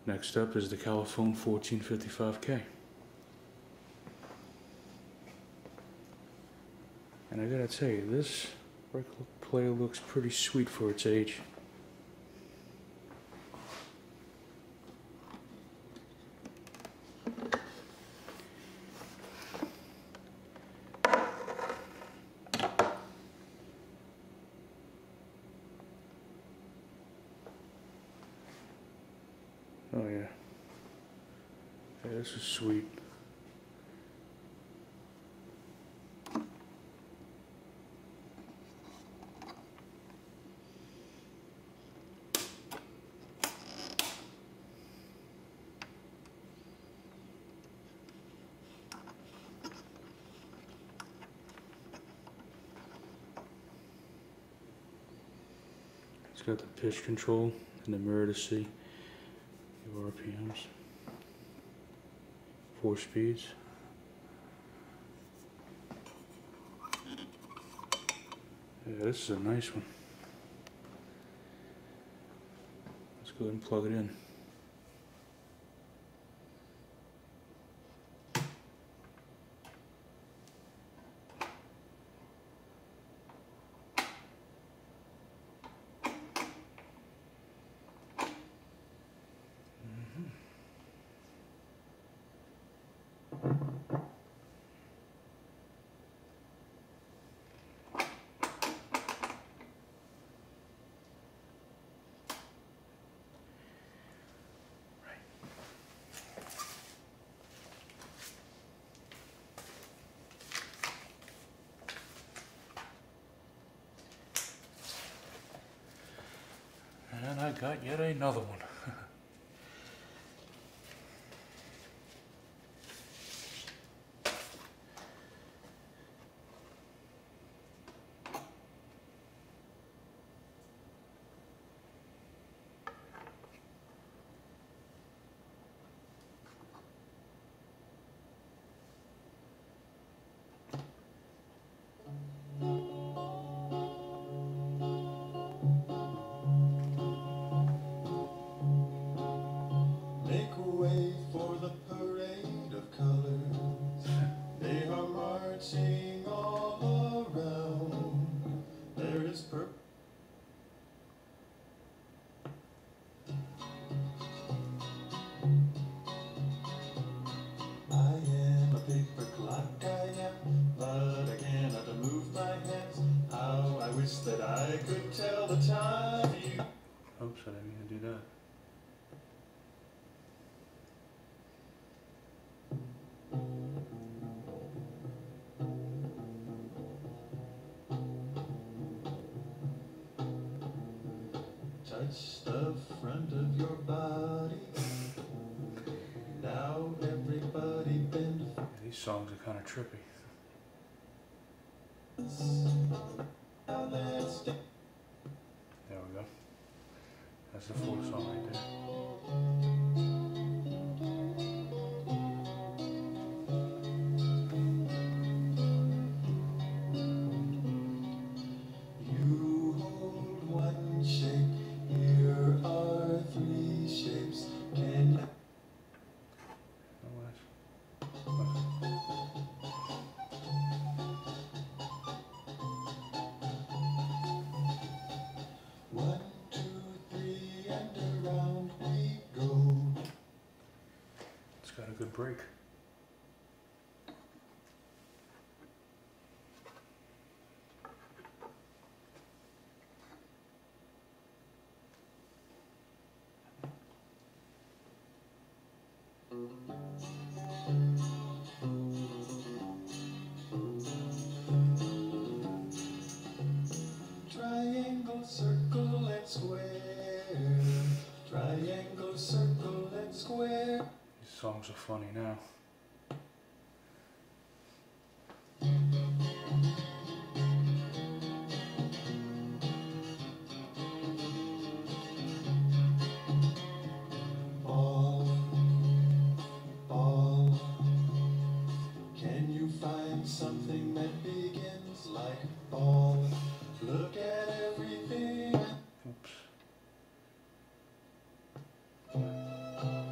Next up is the Califone 1455K. And I gotta tell you, this record player looks pretty sweet for its age. Oh yeah. Yeah, this is sweet. It's got the pitch control and the mirror to see your RPMs. 4 speeds. Yeah, this is a nice one. Let's go ahead and plug it in. And I got yet another one. Make way for the parade of colors. They are marching all around. There is purple. I am a paper clock, I am, but I cannot move my hands. How I wish that I could tell the time. Oops, I didn't mean to do that. Touch the front of your body. Now everybody bend. Yeah, these songs are kind of trippy. Now let's dance. There we go. That's the fourth song right there. You hold one shape. Here are 3 shapes. Can you? Oh, that's... 1, 2, 3, and around we go. It's got a good break. Triangle, circle, and square. Triangle, circle, and square. These songs are funny now. Ball, ball. Can you find something that begins like ball? Look at everything. Oops.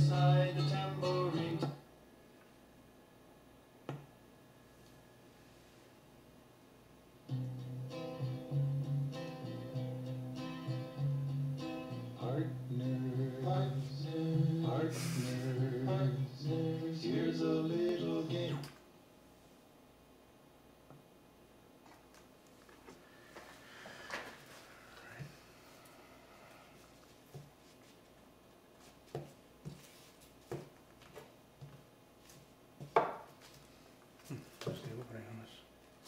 beside the tambourine. Partner, here's a little game. What's the opening on this?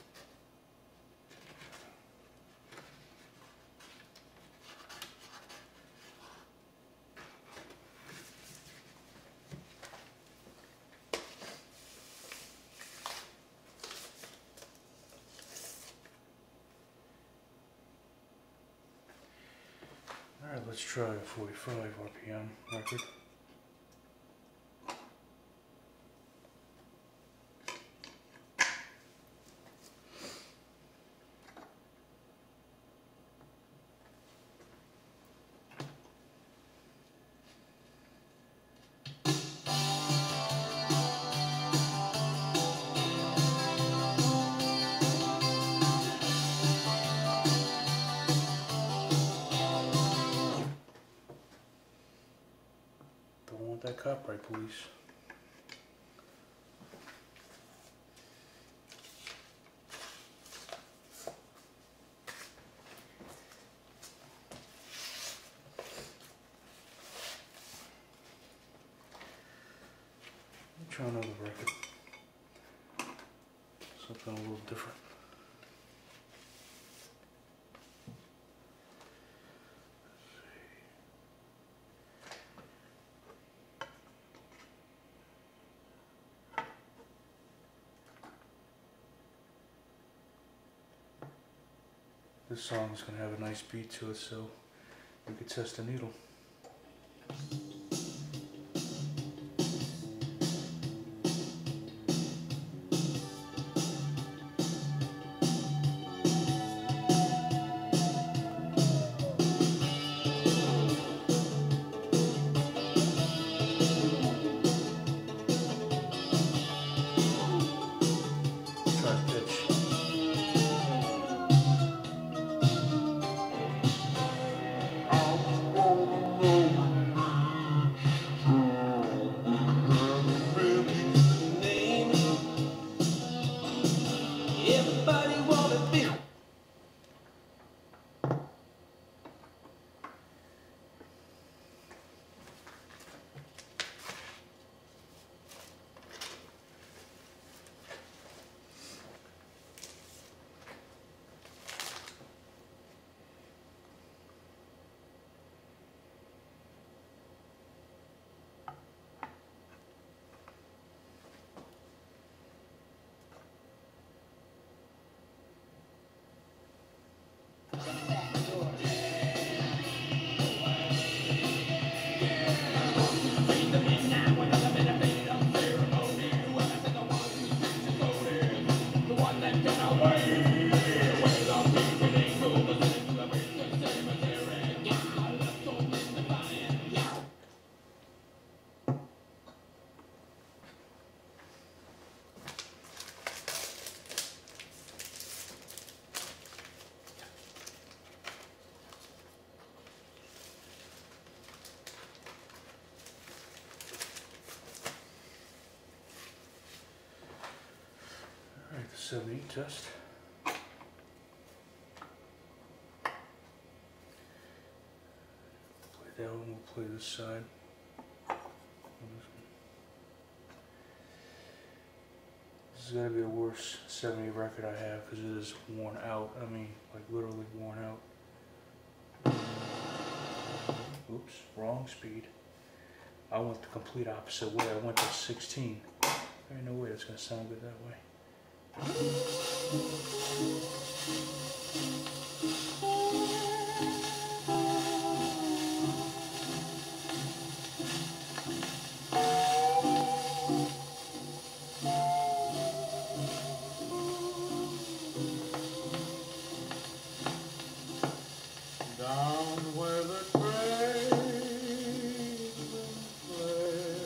Alright, let's try a 45 RPM record. Don't want that copyright, police. Try another record. Something a little different. This song is going to have a nice beat to it, so we could test the needle. Try pitch. Everybody wanna be. Alright, the 78 test. Play that one, we'll play this side. This is gonna be the worst 70 record I have because it is worn out. I mean, like literally worn out. Oops, wrong speed. I went the complete opposite way. I went to 16. There ain't no way that's gonna sound good that way. Down where the tradesmen play.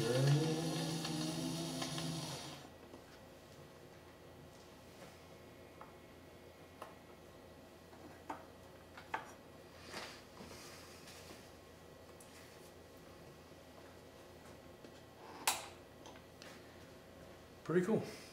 Pretty cool.